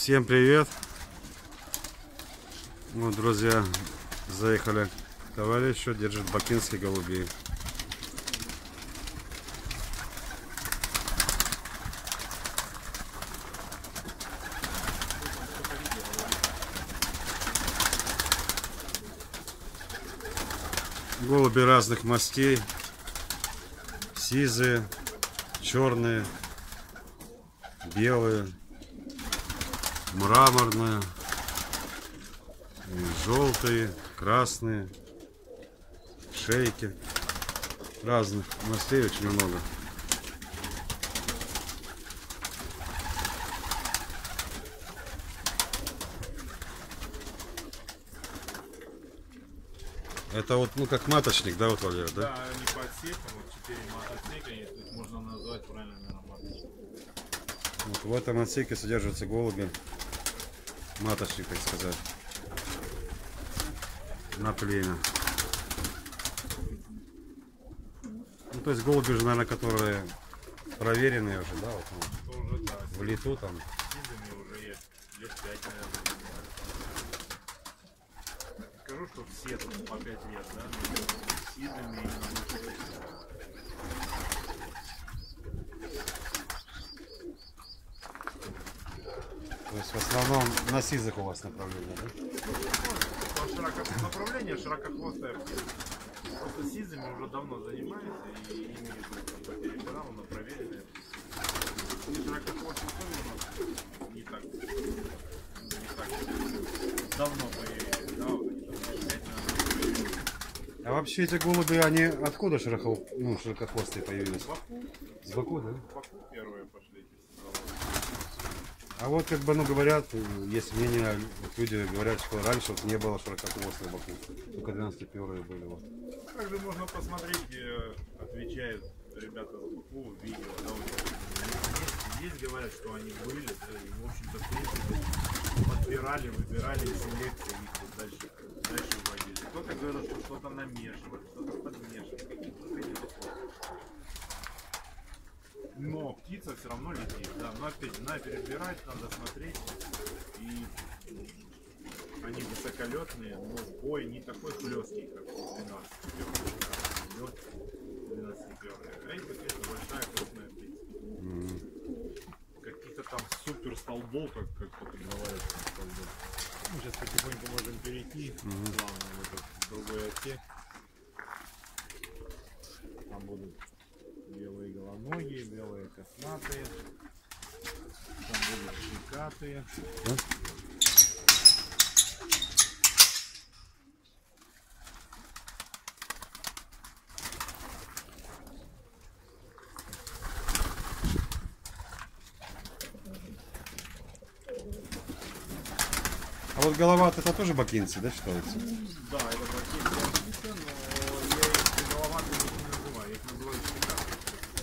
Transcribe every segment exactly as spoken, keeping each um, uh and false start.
Всем привет! Вот, друзья, заехали к товарищу, держит бакинские голубей. Голуби разных мастей, сизые, черные, белые, мраморные, желтые, красные, шейки, разных мастей очень много. Это вот, ну, как маточник, да, вот, Валера, да? Да, они по отсекам, вот четыре отсека есть, их можно назвать правильно, наверное, маточник. Вот в этом отсеке содержатся голуби, маточник, так сказать, на племя. Ну, то есть голуби же, наверное, которые проверенные уже, да, вот, ну, уже, да, в лету там. сизыми уже есть лет пять, наверное. Скажу, что все тут по пять лет, да, сизыми и То есть в основном на сизых у вас направление, да? широко... направление широкохвостая птица. Просто сизыми уже давно занимается и ими перебирал на проверенные птицы. И широкохвостые тоже у нас не так, не так давно появились, да, вот они там пять, наверное. А вообще эти голуби, они откуда широко, ну, широкохвостые появились? С Баку. С Баку, да? С Баку первые пошли эти сезоны. А вот как бы, ну, говорят, есть мнение, вот люди говорят, что раньше вот не было широкохвостых Баку, только двенадцатиперые были. Вот. Также можно посмотреть, где отвечают ребята с Баку в видео, да, вот, есть, есть, говорят, что они были, да, и, в общем-то, в принципе, подбирали, выбирали из селекции, их вот дальше, дальше вводили. Кто-то говорит, что что-то намешивали, что-то подмешивали. Но птица все равно летит, да, но опять надо перебирать, надо смотреть, и они высоколетные, но бой не такой хлесткий, как двенадцатиперые. А эти, конечно, большая крупная птица. Mm-hmm. Каких-то там супер столбов, как, как кто-то говорит, столбов. Ну, сейчас потихоньку можем перейти, mm-hmm. плавно в этот другой отсек. Там будут белые голоногие, белые косматые, там будут щекатые. Да? А вот голова это тоже бакинцы, да, считается? Да, это бакинцы, но я их головатыми не называю, я их называю щекатые.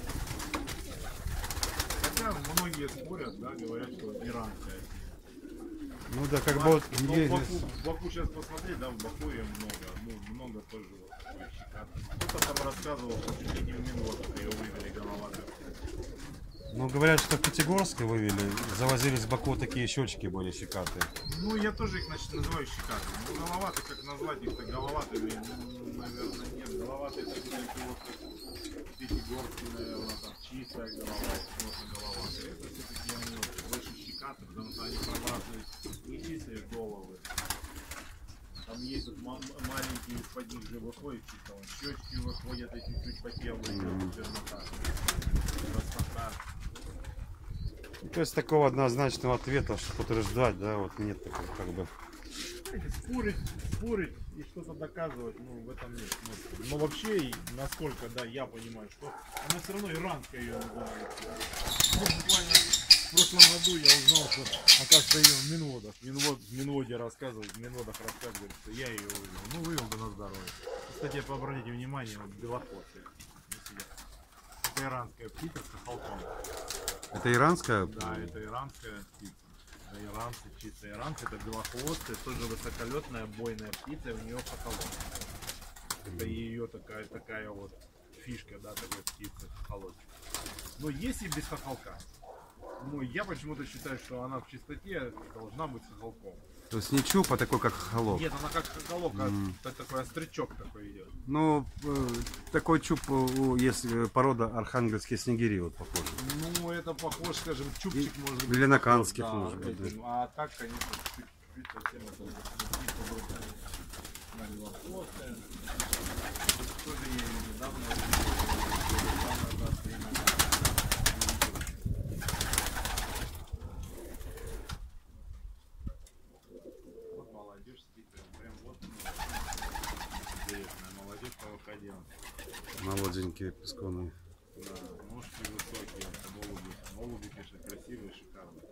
Хотя многие спорят, да, говорят, что иранская. Ну да, как а, бы вот в, есть... Баку, в Баку сейчас посмотреть, да, в Баку ее много, ну, много тоже вот такой щекатый. Кто-то там рассказывал, что чуть ли не в Минводах ее вывели головатых. Ну, говорят, что в Пятигорске вывели, завозили с Баку такие щечки были щекатые. Ну, я тоже их, значит, называю щекатыми. Ну, головатые, как назвать их-то головатыми, ну, наверное, нет. Головатые это такие вот, как Пятигорские, наверное, там чистая голова, можно головатые. Это все-таки они вот больше щекатые, потому что они пробрасывают не чистые головы. Там есть вот маленькие из-под них же выходят, чисто вон щечки выходят, и чуть-чуть по телу идет чернота, краснота. То есть такого однозначного ответа, что подтверждать, да, вот нет такого, как бы. Спорить, спорить и что-то доказывать, ну, в этом нет смысла. Но вообще, насколько, да, я понимаю, что она все равно иранская ее называют. Ну, буквально в прошлом году я узнал, что, оказывается, ее в Минводах, Минвод, в Минводе рассказывают, в Минводах рассказывают, что я ее вывел. Ну, вывел бы на здоровье. Кстати, обратите внимание, вот белохвостые. Это иранская птица с хохолком. Это иранская? Да, это иранская птица. Это иранцы, чисто иранцы, это белохвостая, тоже высоколетная бойная птица, и у нее хохолок. Это ее такая, такая вот фишка, да, такой птицы, хохолочек. Но есть и без хохолка. Ну, я почему-то считаю, что она в чистоте должна быть с хохолком. То есть не чуб, а такой как хохолок. Нет, она как хохолок, М. а такой острячок такой идет. Ну, э, такой чуб, э, есть э, порода архангельские снегири, вот похоже. Ну, это похож, скажем, чубчик может быть. Или на канских, да, может быть, этим. А так, конечно, чуть-чуть совсем это чуть по-другому. На белохвостая. Тоже я ее недавно увидел, недавно даст время. Вот молодежь сидит прям, прям вот интересная молодежь повыходила. Молоденькие песконы. Да, ножки высокие, голуби. Голуби, конечно, красивые, шикарные.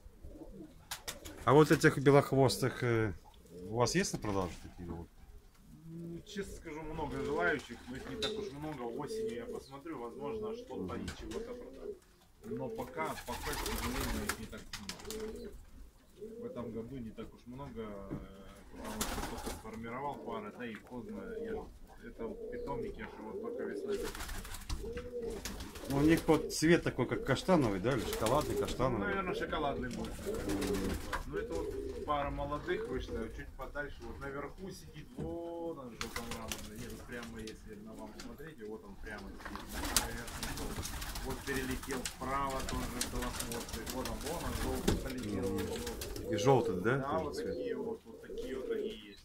А вот этих белохвостых э, у вас есть на продажу такие вот? Ну, честно скажу, много желающих, но их не так уж много. Осенью я посмотрю, возможно, что-то и чего-то продам. Но пока, пока, к сожалению, их не так много. В этом году не так уж много, э, потому что только сформировал пары, да и поздно. Я, это питомник, я же вот только весной запустил. Ну, у них вот цвет такой, как каштановый, да, или шоколадный, Ну, каштановый. наверное, шоколадный будет. Ну, это вот пара молодых вышла, чуть подальше, вот наверху сидит, вон он, желтомраморный. Нет, вот прямо, если на вам смотреть, вот он прямо сидит. Наверху. Вот перелетел вправо, тоже белохвостый. Вот он, вон он, желтый полетел. И желтый, да? Да, тоже вот цвет? такие вот, вот такие вот они есть.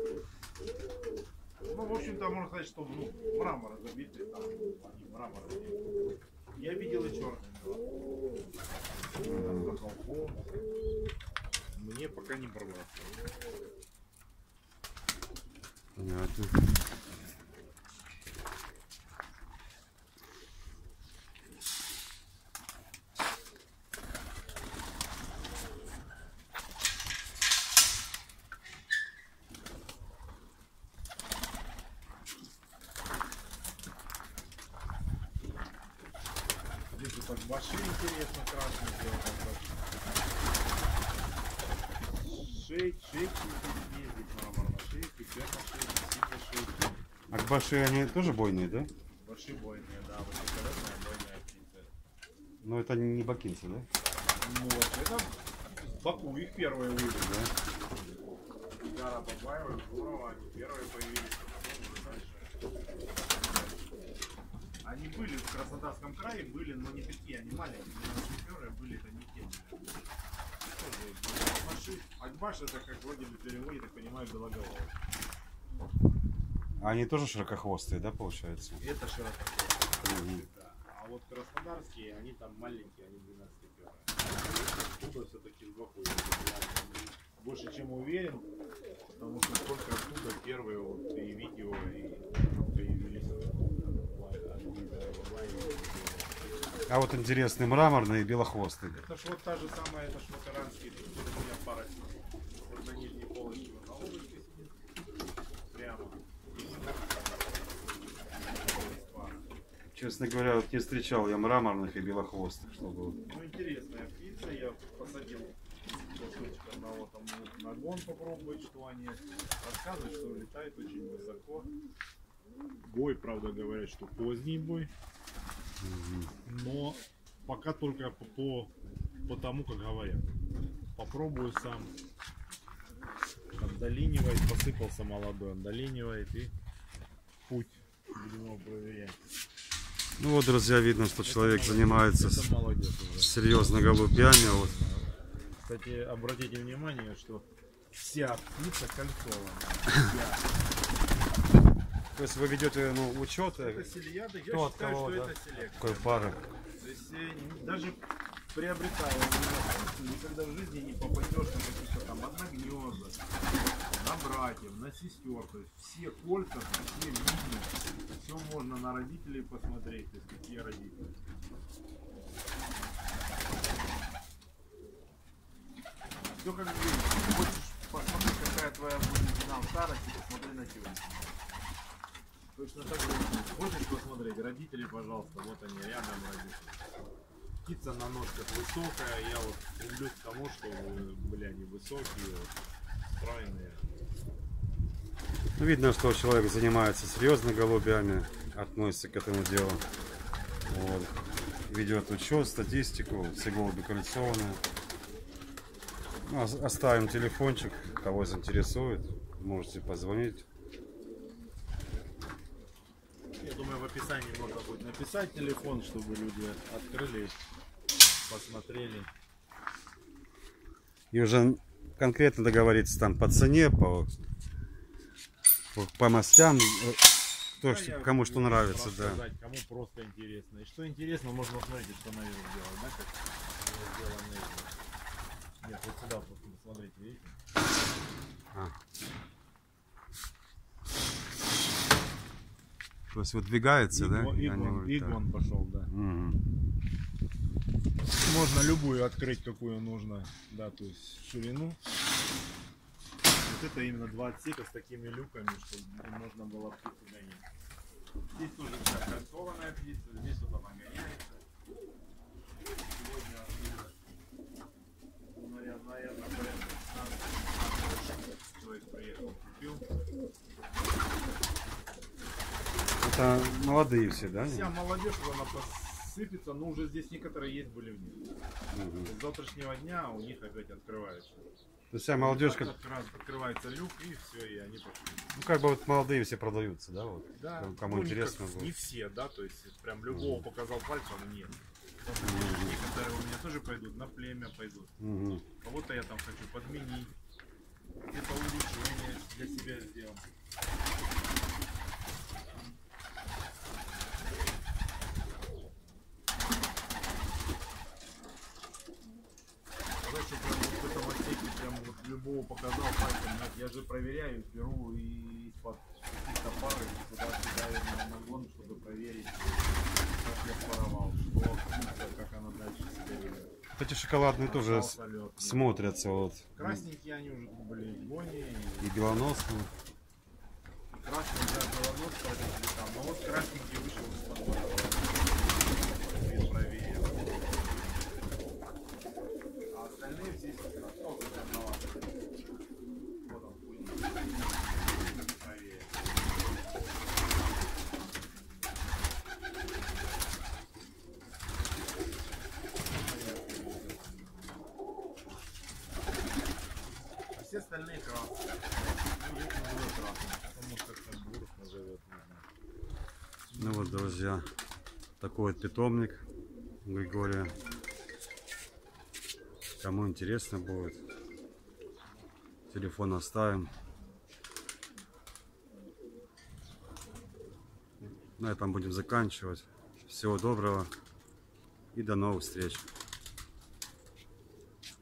Ну, в общем-то, можно сказать, что ну, мрамор забитый, там они мрамор. Я видел и черный. Мне пока не бралось. Понятно. Здесь вот так баши интересно красные. Шейк, шейки ездить мрамор на шейке, пятна шейки, синяя шейки. Акбаши, они тоже бойные, да? Баши бойные, да, высокородная бойная птица. Но это не бакинцы, да? Ну, это в Баку их первые вывели, да? Гара Бабаева, здорово, они первые появились, потом уже дальше. Они были в Краснодарском крае, были, но не такие, они маленькие, но первые были, это не те. Акбаш это как вроде бы переводе, так понимаю, белоголовый. А они тоже широкохвостые, да, получается? Это широкохвостые, Мгм. да. А вот краснодарские, они там маленькие, они двенадцатиперые. Оттуда все-таки с Баку. Я больше чем уверен, потому что только оттуда первые вот и видео и появились. А вот интересный мраморный белохвостый. Это ж вот та же самая, это ж вот иранский, тут у меня пара вот на нижней полочке, вот на облачке сидит, прямо. Честно говоря, вот не встречал я мраморных и белохвостых, чтобы... Ну, интересная птица, я посадил кусочек одного там на гон попробовать, что они рассказывают, что летает очень высоко. Бой, правда, говорят, что поздний бой. Но пока только по, по, по тому, как говорят. Попробую сам. Отдалинивает, посыпался молодой, отдалинивает и путь. Будем его проверять. Ну вот, друзья, видно, что человек Это занимается молодец, это молодец уже. серьезно голубями. Вот. Кстати, обратите внимание, что вся птица кольцованная. Вся. То есть вы ведете, ну, учет, Это селияда, я кто от считаю, кого, что да? это селекция. Какой пары. То есть э, даже приобретая птицу, никогда в жизни не попадешь на какие-то там одногнезда, на братьев, на сестер. То есть все кольца, все видно, все можно на родителей посмотреть, то есть какие родители. Все как видишь, хочешь посмотреть, какая твоя будет финал старости, посмотри на сегодня. Точно так же, хочешь посмотреть, родители, пожалуйста, вот они, рядом родители. Птица на ножках высокая, я вот стремлюсь к тому, что были они высокие, вот, стройные. Ну, видно, что человек занимается серьезно голубями, относится к этому делу. Вот. ведет учет, статистику, все голуби коллекционные. Ну, оставим телефончик, кого заинтересует, можете позвонить. Я думаю, в описании можно будет написать телефон, чтобы люди открыли, посмотрели. И уже конкретно договориться там по цене, по, по, по мастям, то, Да, что, кому что нравится, да. Кому просто интересно. И что интересно, можно смотреть, что наверх сделать, да, как сделано. Нет, вот сюда посмотрите, видите? А. То есть выдвигается, да? Игван пошел, да. Угу. Можно любую открыть, какую нужно, да, то есть ширину. Вот это именно два отсека с такими люками, чтобы можно было птицу гонять. Здесь тоже вся кольцованная птица, здесь вот она гоняется. Сегодня, наверное, порядка пятнадцать человек приехал, купил. Это молодые все, да? Вся молодежь, она посыпется, но уже здесь некоторые есть были в них. Угу. С завтрашнего дня у них опять открывается. То есть вся молодежь, как... Открывается люк и все, и они пошли. Ну как бы вот молодые все продаются, да? Вот. Да. Кому Ну, интересно не, будет. не все, да, то есть прям любого Угу. показал пальцем, нет. Угу. Некоторые у меня тоже пойдут, на племя пойдут. Угу. Кого-то я там хочу подменить. Где-то улучшение для себя сделал. Короче, прям вот в этом отсеке прям вот любого показал пальцем. Я же проверяю, беру и из-под каких-то пары сюда кидаю на нагон, чтобы проверить, как я спаровал, что, как она дальше себя ведет. Вот эти шоколадные тоже Остался лед, смотрятся вот. Красненькие они уже были в гоне. И белоносные. Красный, да, белонос проверили там. Но вот красненький вышел из-под пары. Проверил. А остальные все из тоже черноватые. Вот он, пуль. Проверил. А все остальные красные. Ну, их называют красным, потому что как бург назовет, не знаю. Ну вот, друзья, такой вот питомник Григория. Кому интересно будет, телефон оставим. На этом будем заканчивать. Всего доброго и до новых встреч.